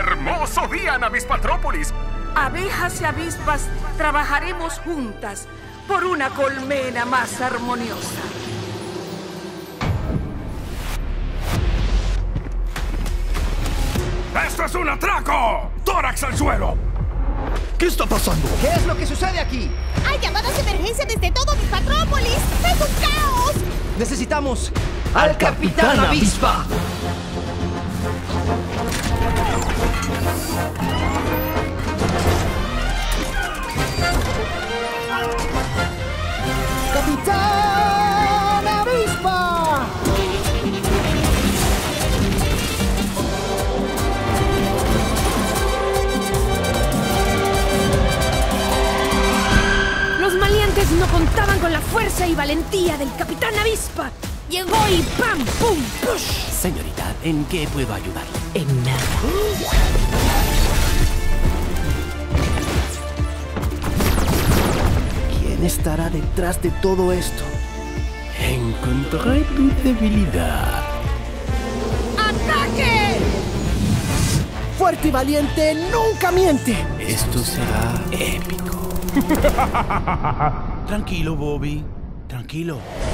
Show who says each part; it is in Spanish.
Speaker 1: hermoso día en Avispatrópolis.
Speaker 2: Abejas y avispas trabajaremos juntas por una colmena más armoniosa.
Speaker 1: ¡Esto es un atraco! ¡Tórax al suelo!
Speaker 3: ¿Qué está pasando?
Speaker 4: ¿Qué es lo que sucede aquí?
Speaker 5: ¡Hay llamadas de emergencia desde todo Avispatrópolis! ¡Es un caos!
Speaker 4: Necesitamos al Capitán Avispa. ¡Capitán Avispa!
Speaker 6: Los maleantes no contaban con la fuerza y valentía del Capitán Avispa. Llegó y ¡pam! ¡Pum! ¡Push!
Speaker 7: Señorita, ¿en qué puedo ayudarle?
Speaker 6: En nada.
Speaker 3: ¿Quién estará detrás de todo esto?
Speaker 7: Encontré tu debilidad.
Speaker 6: ¡Ataque!
Speaker 3: ¡Fuerte y valiente nunca miente!
Speaker 7: Esto será épico.
Speaker 8: Tranquilo, Bobby. Tranquilo.